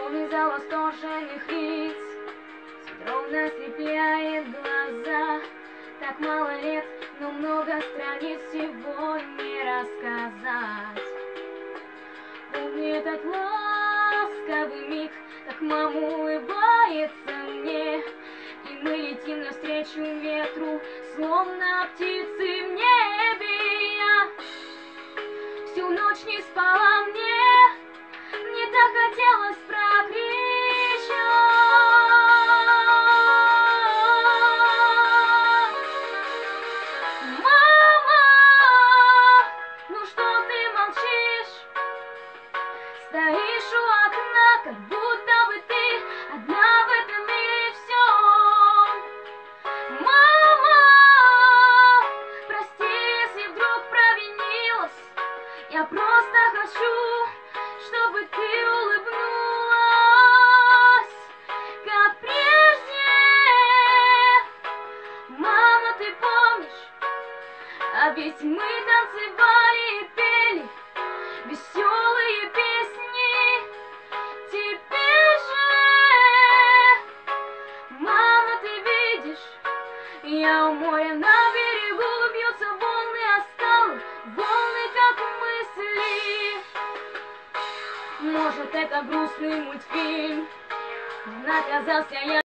Сон из-за восторженных лиц ровно слепляет глаза. Так мало лет, но много страниц всего не рассказать. Помни этот ласковый миг, как мама улыбается мне, и мы летим навстречу ветру, словно птицы в небе. Я всю ночь не спала, мне так хотелось прокричать: мама, ну что ты молчишь? Стоишь у окна, как будто бы ты одна в этом мире всем. Мама, прости, если вдруг провинилась. Я просто хочу, чтобы ты улыбнулась, как прежде. Мама, ты помнишь? А ведь мы танцевали и пели веселые песни. Теперь же, мама, ты видишь, я у моря на берегу, бьются волны о скалы, волны как мысли. Может, это грустный мультфильм, наказался я.